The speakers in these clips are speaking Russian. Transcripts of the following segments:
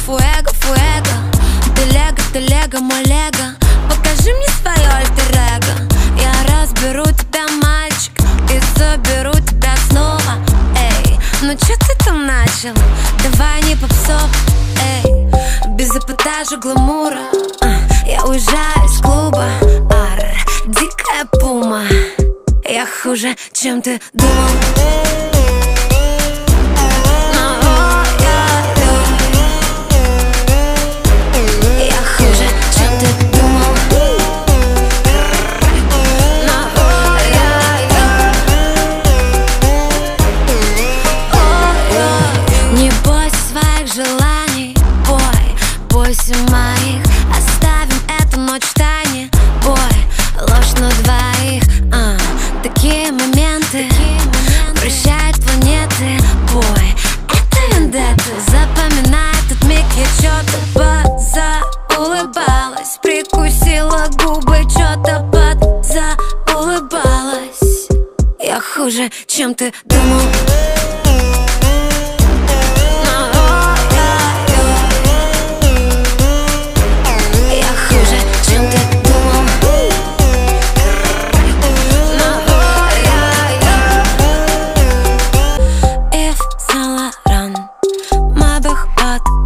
фуэго, фуэго. Ты лего, мой лего. Покажи мне свое альтер-эго. Я разберу тебя, мальчик, и заберу тебя снова. Эй, ну чё ты там начал? Давай не попсов, эй. Без эпатажа, гламура. Я уезжаю из клуба. Дикая пума. Я хуже, чем ты думал. Желаний, бой, бойся моих. Оставим эту ночь в тайне, бой, ложь на двоих. Такие моменты прощают планеты, бой. Это вендетта, запоминай этот миг. Я чё-то заулыбалась, прикусила губы, чё-то заулыбалась. Я хуже, чем ты думал.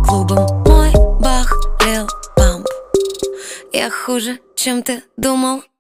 Мой бах, лил памп. Я хуже, чем ты думал.